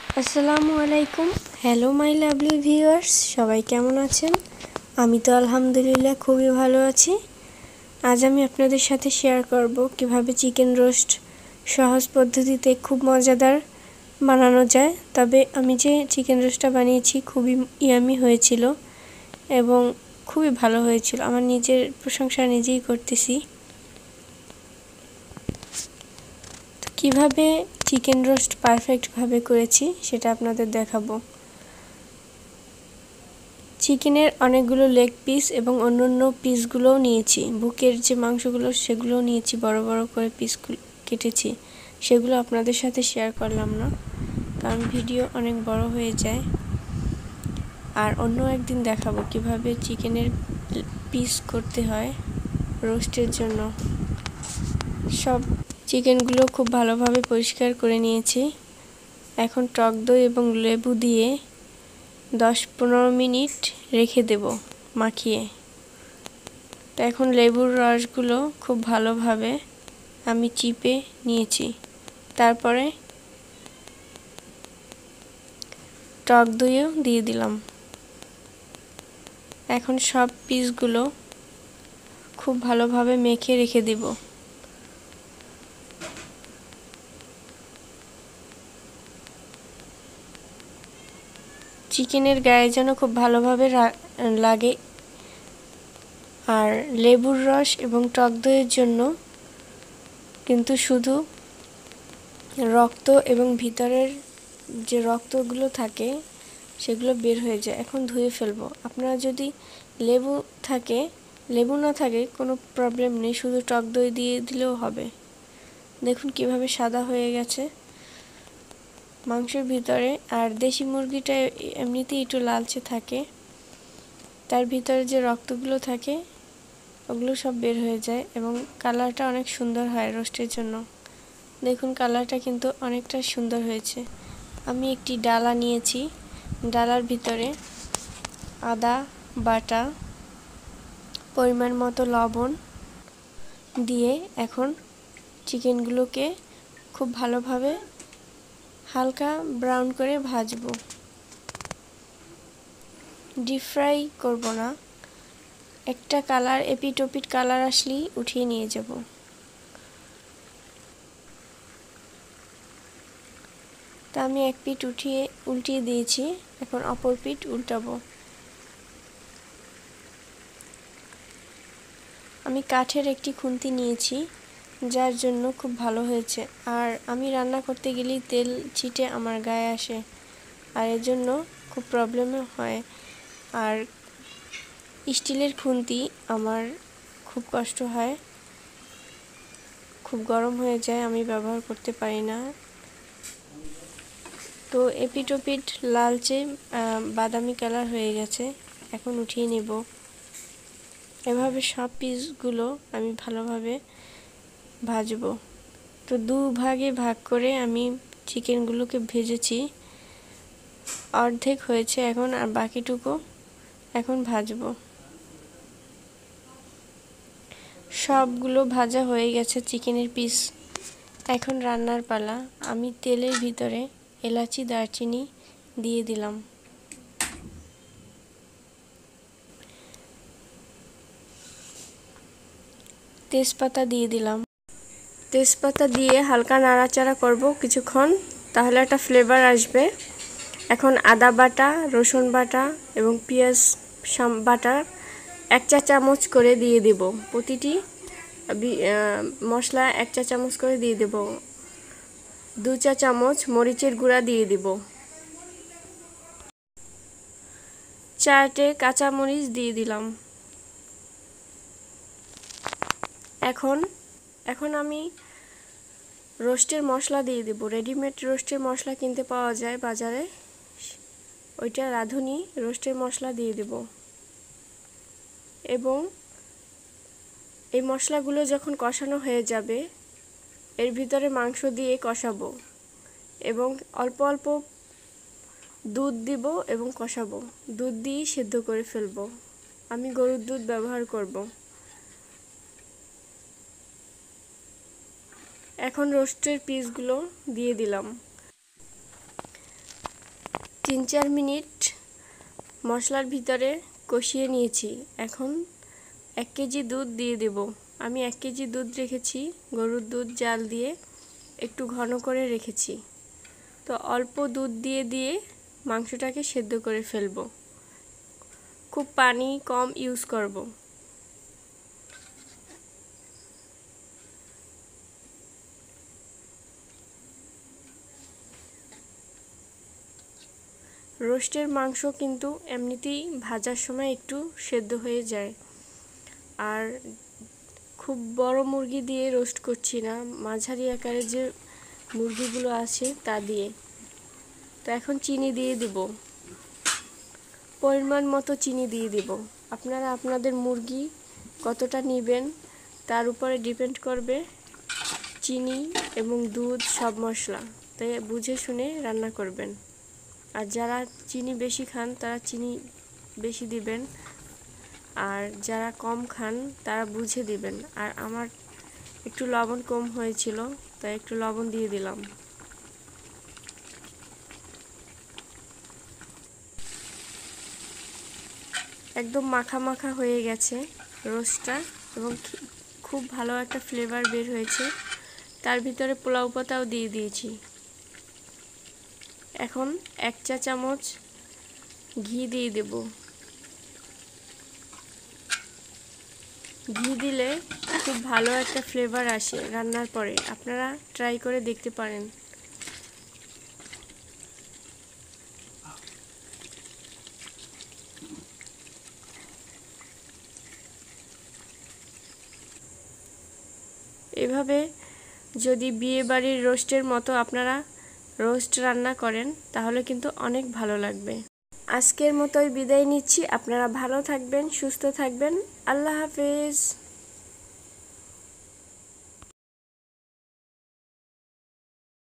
আসসালামু আলাইকুম। Hello my lovely viewers, সবাই কেমন আছেন? আমি তো আলহামদুলিল্লাহ খুবই ভালো আছি। আজ আমি আপনাদের সাথে শেয়ার করব কিভাবে চিকেন রোস্ট সহজ পদ্ধতিতে খুব মজাদার বানানো যায়। তবে আমি যে চিকেন রোস্টটা বানিয়েছি খুবই ইয়ামি হয়েছিল এবং খুবই ভালো হয়েছিল। আমার নিজের প্রশংসা নিজেই করতেছি। কিভাবে চিকেন রোস্ট পারফেক্টভাবে করেছি সেটা আপনাদের দেখাবো। চিকেনের অনেকগুলো লেগ পিস এবং অন্যান্য পিসগুলোও নিয়েছি। বুকের যে মাংসগুলো সেগুলোও নিয়েছি, বড় বড় করে পিসগুলো কেটেছি। সেগুলো আপনাদের সাথে শেয়ার করলাম না, কারণ ভিডিও অনেক বড় হয়ে যায়। আর অন্য একদিন দেখাবো কিভাবে চিকেনের পিস করতে হয় রোস্টের জন্য। সব চিকেনগুলো খুব ভালোভাবে পরিষ্কার করে নিয়েছি। এখন টক দই এবং লেবু দিয়ে 10-15 মিনিট রেখে দেব মাখিয়ে। তো এখন লেবুর রসগুলো খুব ভালোভাবে আমি চিপে নিয়েছি। তারপরে টক দইও দিয়ে দিলাম। এখন সব পিসগুলো খুব ভালোভাবে মেখে রেখে দেব। চিকেনের গায়ে যেন খুব ভালোভাবে লাগে। আর লেবুর রস এবং টক দইয়ের জন্য কিন্তু শুধু রক্ত এবং ভিতরের যে রক্তগুলো থাকে সেগুলো বের হয়ে যায়। এখন ধুয়ে ফেলবো। আপনারা যদি লেবু না থাকে কোনো প্রবলেম নেই, শুধু টক দই দিয়ে দিলেও হবে। দেখুন কিভাবে সাদা হয়ে গেছে মাংসের ভিতরে। আর দেশি মুরগিটা এমনিতেই একটু লালচে থাকে, তার ভিতরে যে রক্তগুলো থাকে ওগুলো সব বের হয়ে যায় এবং কালারটা অনেক সুন্দর হয় রোস্টের জন্য। দেখুন কালারটা কিন্তু অনেকটা সুন্দর হয়েছে। আমি একটি ডালা নিয়েছি, ডালার ভিতরে আদা বাটা, পরিমাণ মতো লবণ দিয়ে এখন চিকেনগুলোকে খুব ভালোভাবে হালকা ব্রাউন করে ভাজবো। ডিপ ফ্রাই করব না, একটা কালার এপিট ওপিট কালার আসলেই উঠিয়ে নিয়ে যাব। তা আমি এক পিঠ উল্টিয়ে দিয়েছি, এখন অপর পিঠ উল্টাবো। আমি কাঠের একটি খুন্তি নিয়েছি, যার জন্য খুব ভালো হয়েছে। আর আমি রান্না করতে গেলেই তেল ছিটে আমার গায়ে আসে, আর এর জন্য খুব প্রবলেমও হয়। আর স্টিলের খুন্তি আমার খুব কষ্ট হয়, খুব গরম হয়ে যায়, আমি ব্যবহার করতে পারি না। তো এপিট ওপিট লালচে বাদামি কালার হয়ে গেছে, এখন উঠিয়ে নেব। এভাবে সব পিসগুলো আমি ভালোভাবে ভাজবো। তো দুভাগে ভাগ করে আমি চিকেনগুলোকে ভেজেছি, অর্ধেক হয়েছে এখন, আর বাকিটুকু এখন ভাজবো। সবগুলো ভাজা হয়ে গেছে চিকেনের পিস। এখন রান্নার পালা। আমি তেলের ভিতরে এলাচি দারচিনি দিয়ে দিলাম। তেজপাতা দিয়ে দিলাম। তেজপাতা দিয়ে হালকা নাড়াচাড়া করব কিছুক্ষণ, তাহলে একটা ফ্লেভার আসবে। এখন আদা বাটা, রসুন বাটা এবং পেঁয়াজ বাটা 1 চা চামচ করে দিয়ে দেব। প্রতিটি মশলা 1 চা চামচ করে দিয়ে দেব। 2 চা চামচ মরিচের গুঁড়া দিয়ে দেব। 4টে কাঁচা মরিচ দিয়ে দিলাম। এখন আমি রোস্টের মশলা দিয়ে দেব। রেডিমেড রোস্টের মশলা কিনতে পাওয়া যায় বাজারে, ওইটা রাঁধুনি রোস্টের মশলা দিয়ে দেব। এবং এই মশলাগুলো যখন কষানো হয়ে যাবে, এর ভিতরে মাংস দিয়ে কষাবো এবং অল্প অল্প দুধ দিব এবং কষাবো। দুধ দিয়ে সেদ্ধ করে ফেলবো। আমি গরুর দুধ ব্যবহার করব। এখন রোস্টের পিসগুলো দিয়ে দিলাম। 3-4 মিনিট মশলার ভিতরে কষিয়ে নিয়েছি। এখন 1 কেজি দুধ দিয়ে দেব। আমি 1 কেজি দুধ রেখেছি, গরুর দুধ জাল দিয়ে একটু ঘন করে রেখেছি। তো অল্প দুধ দিয়ে মাংসটাকে সেদ্ধ করে ফেলব। খুব পানি কম ইউজ করব। রোস্টের মাংস কিন্তু এমনিতেই ভাজার সময় একটু সেদ্ধ হয়ে যায়। আর খুব বড় মুরগি দিয়ে রোস্ট করছি না, মাঝারি আকারের যে মুরগিগুলো আছে তা দিয়ে। তো এখন চিনি দিয়ে দিব, পরিমাণ মতো চিনি দিয়ে দিব। আপনারা আপনাদের মুরগি কতটা নেবেন তার উপরে ডিপেন্ড করবে চিনি এবং দুধ, সব মশলা। তাই বুঝে শুনে রান্না করবেন। আর যারা চিনি বেশি খান তারা চিনি বেশি দিবেন, আর যারা কম খান তারা বুঝে দিবেন। আর আমার একটু লবণ কম হয়েছিল, তাই একটু লবণ দিয়ে দিলাম। একদম মাখা মাখা হয়ে গেছে রোস্টটা এবং খুব ভালো একটা ফ্লেভার বের হয়েছে। তার ভিতরে পোলাও পাতাও দিয়ে দিয়েছি। এখন 1 চা চামচ ঘি দিয়ে দেব। ঘি দিলে খুব ভালো একটা ফ্লেভার আসে রান্নার পরে, আপনারা ট্রাই করে দেখতে পারেন। এভাবে যদি বিয়ে বাড়ির রোস্টের মতো আপনারা রোস্ট রান্না করেন তাহলে কিন্তু অনেক ভালো লাগবে। আজকের মতোই বিদায় নিচ্ছি। আপনারা ভালো থাকবেন, সুস্থ থাকবেন। আল্লাহ হাফেজ।